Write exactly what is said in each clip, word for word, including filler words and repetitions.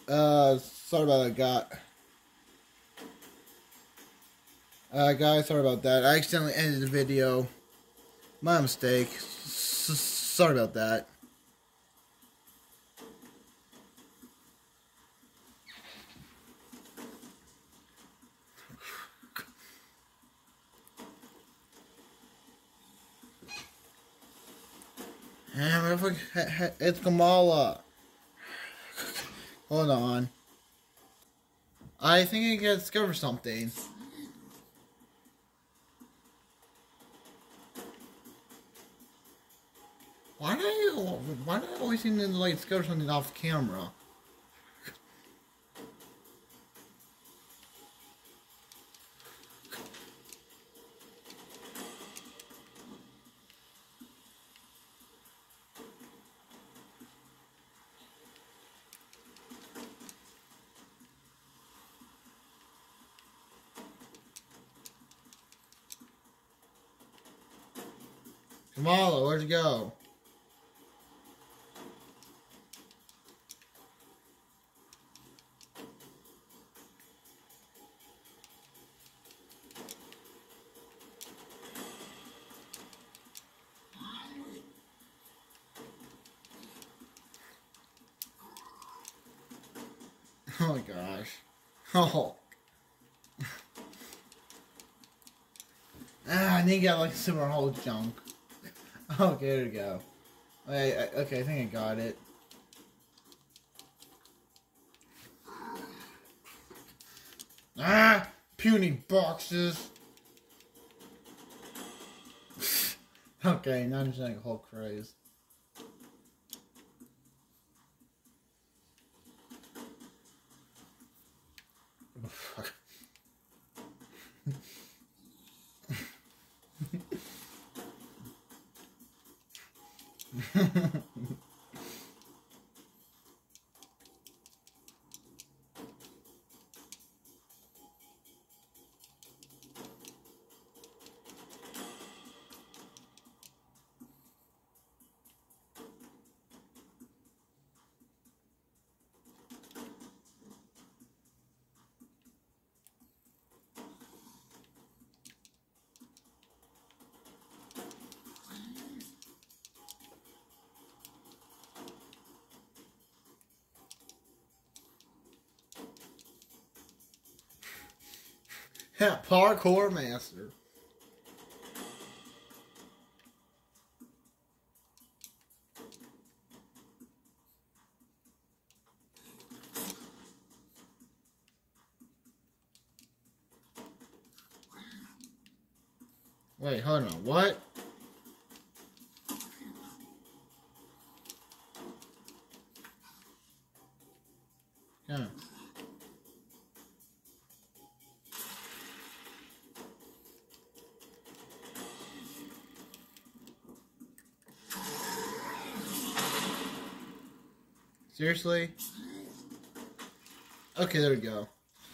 Uh, sorry about that, guy. Uh, guys, sorry about that. I accidentally ended the video. My mistake. S- sorry about that. And it's Kamala. Hold on. I think I can discover something. Why do I, why do I always seem to like discover something off camera? Kamala, where'd you go? Oh my gosh. Oh. Ah, I need to get like super whole junk. Okay, there we go. Wait, I, okay, I think I got it. Ah! Puny boxes! Okay, now I'm just like a whole craze. Oh, fuck. Yeah, parkour master. Wait, hold on, what? Yeah. Seriously? Okay, there we go.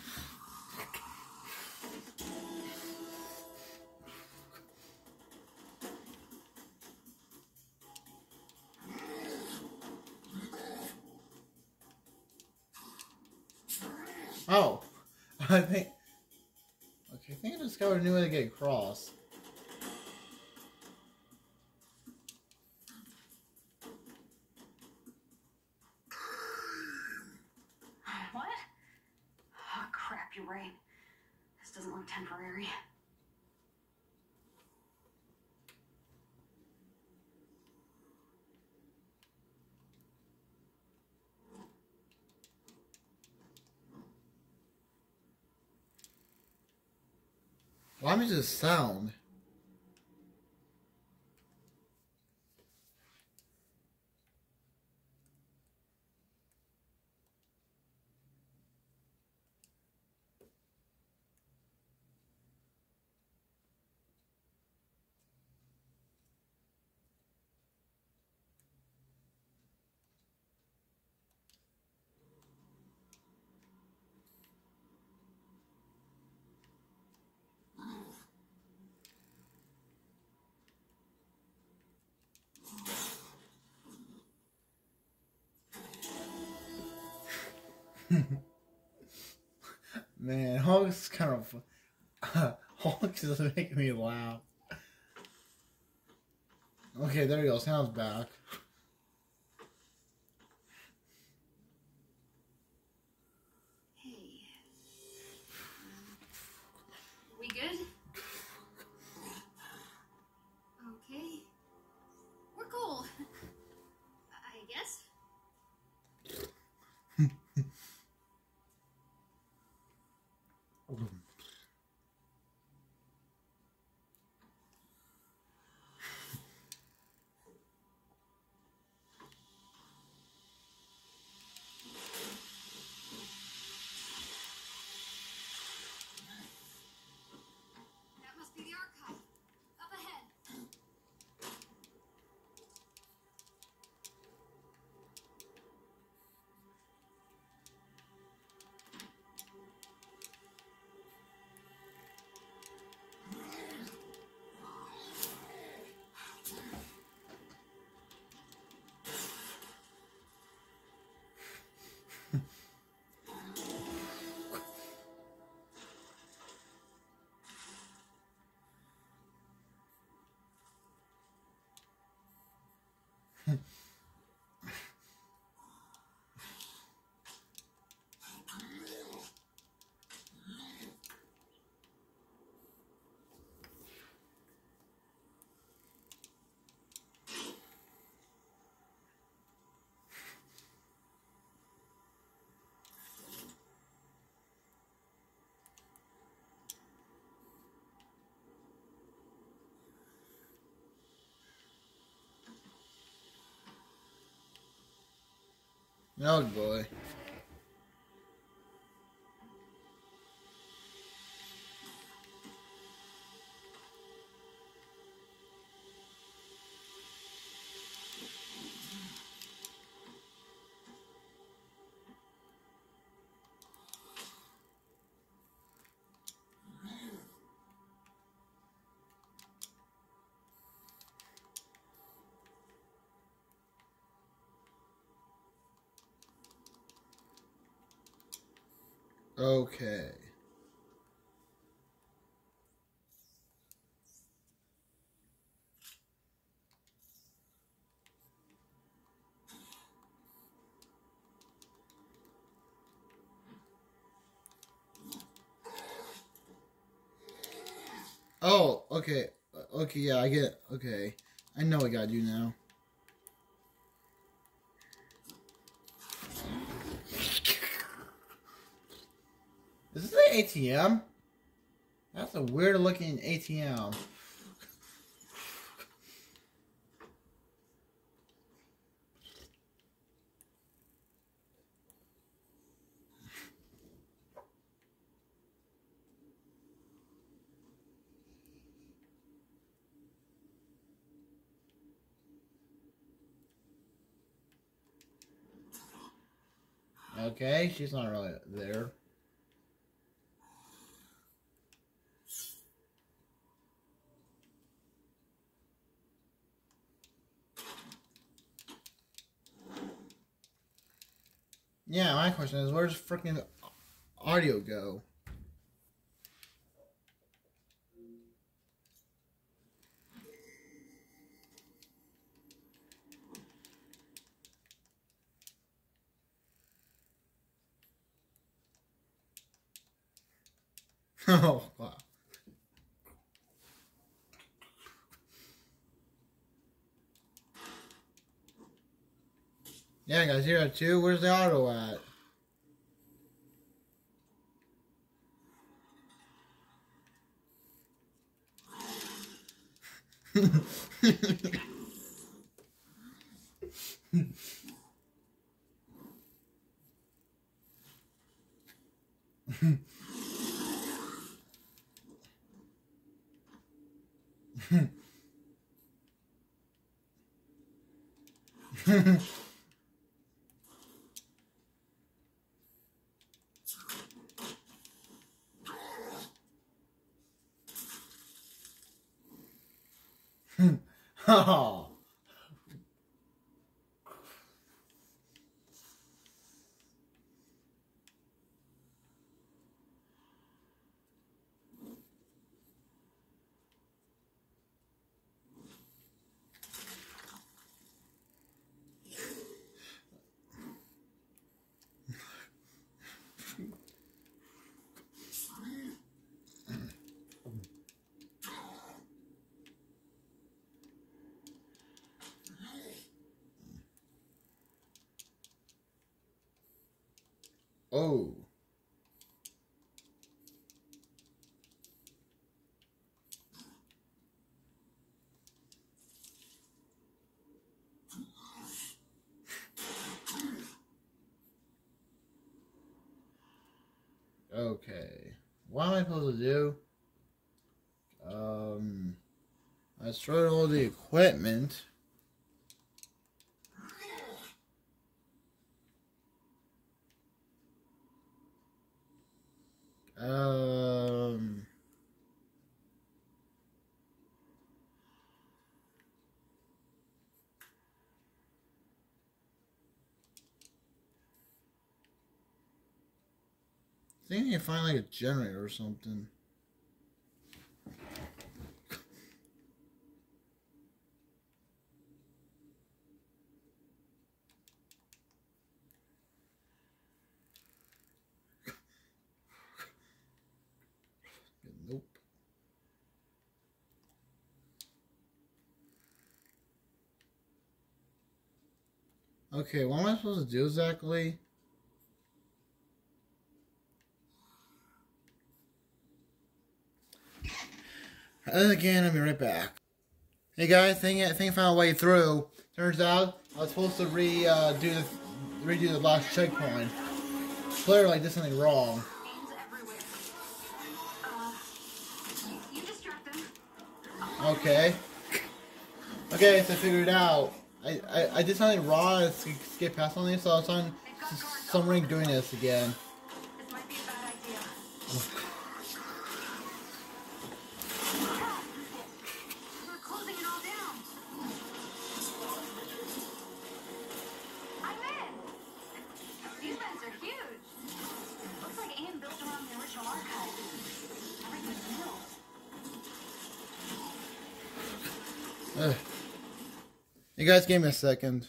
Oh, I think. Okay, I think I discovered a new way to get across. What? Oh, crap, you're right. This doesn't look temporary. Why does this sound? Man, Hulk's kind of... Uh, Hulk is making me laugh. Okay, there you go. Sound's back. Hey. We good? Okay. We're cool. I guess. That must be the archive. Up ahead. Oh boy. Okay. Oh, okay. Okay, yeah, I get it. Okay. I know what I gotta do now. Is this an A T M? That's a weird looking A T M. Okay, she's not really there. Yeah, my question is, where's freaking audio go? Oh, wow. Yeah, guys, here too. Where's the auto at? Oh. Oh. Okay. What am I supposed to do? Um, I destroyed all the equipment. Um... I think I can find like a generator or something. Nope. Okay, what am I supposed to do exactly? And then again, I'll be right back. Hey guys, think I think I found a way through. Turns out I was supposed to re uh, do the redo the last checkpoint. Clearly, I did something wrong. Okay. Okay, so I figured it out. I, I, I did something wrong. I skipped past something, so I was on some ring doing this again. This might be a bad idea. We're closing it all down. I'm in. These vents are huge. Looks like Ian built around the original archive. Everything's new. Ugh. You guys give me a second.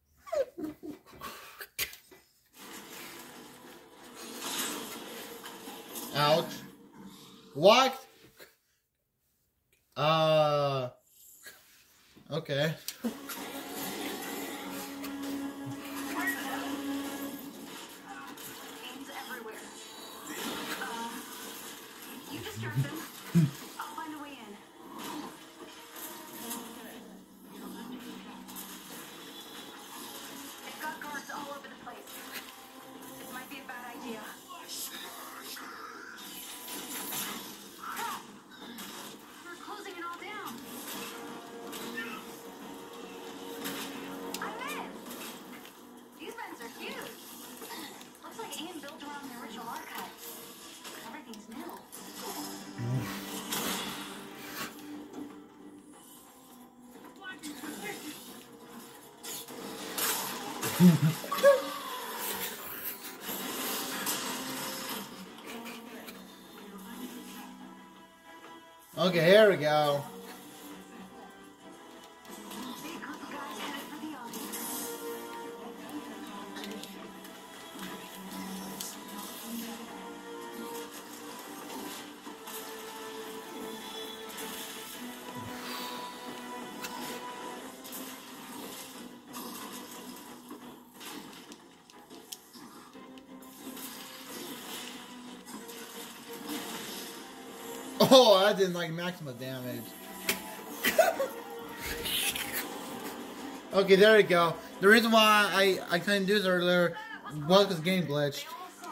Ouch. What? Uh. Okay. Aim's everywhere. Uh, you distract them. I'll find a way in. They've got guards all over the place. This might be a bad idea. Crap! We're closing it all down. I'm in! These vents are huge. Looks like Ian built around the original archive. Everything's new. Okay, here we go. See a group of guys headed for the office. Oh, I did like maximum damage. Okay, there we go. The reason why I, I couldn't do this earlier was because the game glitched.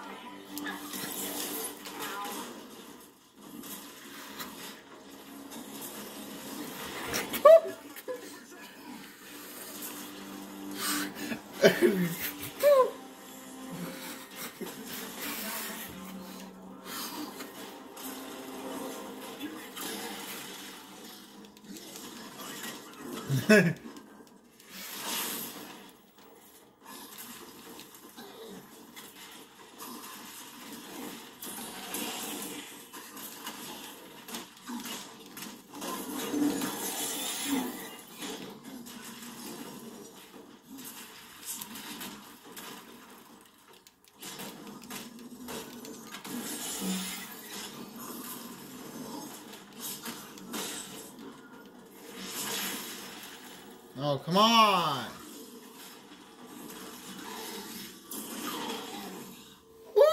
Oh, come on! Woo!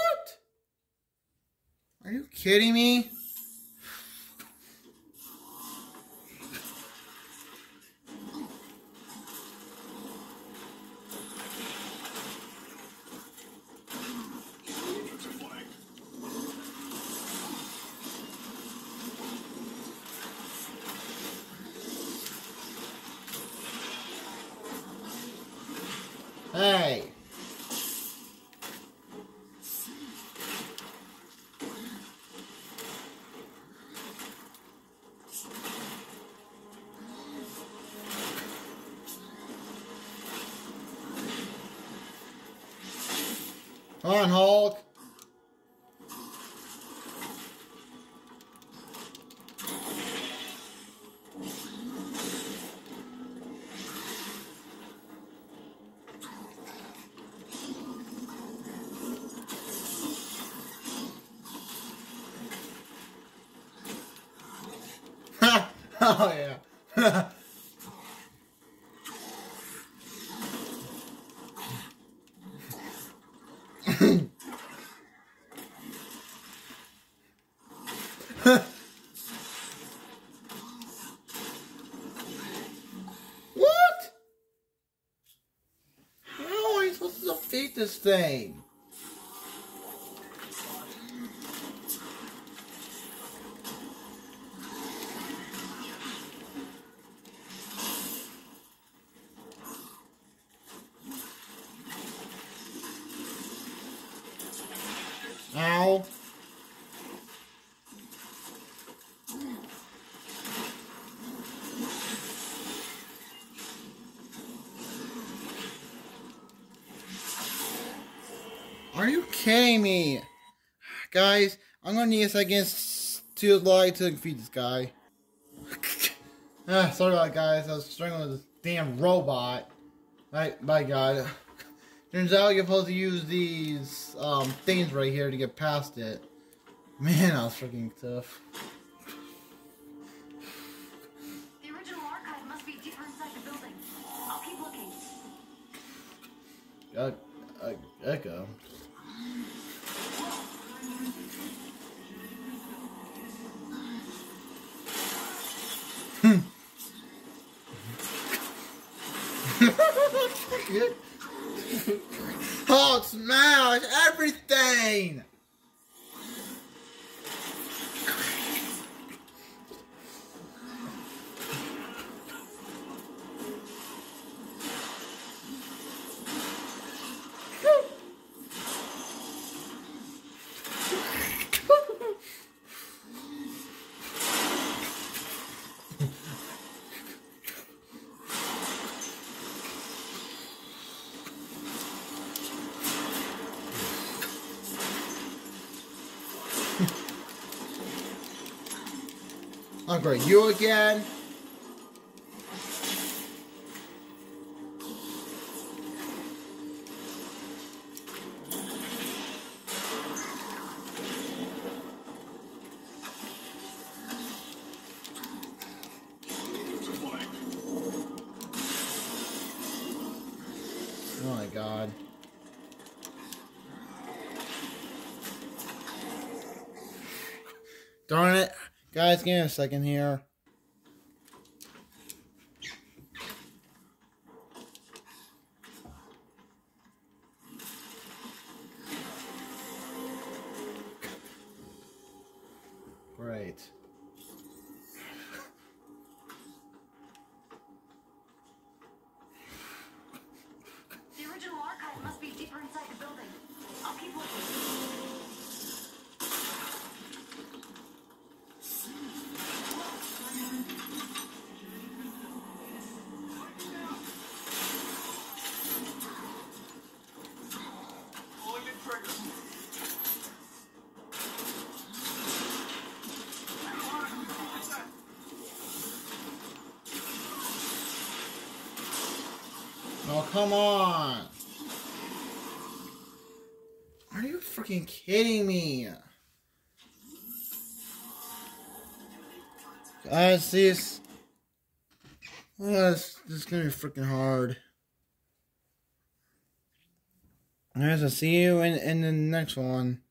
kidding me? Hey. Come on, Hulk. Oh yeah. What? How are you supposed to defeat this thing? Ow. Are you kidding me? Guys, I'm gonna need a second to lie to defeat this guy. Ah, sorry about that, guys. I was struggling with this damn robot. Right, by God. Turns out you're supposed to use these um, things right here to get past it. Man, that was freaking tough. The original archive must be deeper inside the building. I'll keep looking. Uh, uh, Echo. Oh, smash everything! I'm great. You again? Oh my God. Darn it. Guys, give me a second here. Great. The original archive must be deeper inside the building. I'll keep looking. Oh, come on. Are you freaking kidding me? Guys, this... Oh, this, this is gonna be freaking hard. Guys, I'll see you in, in the next one.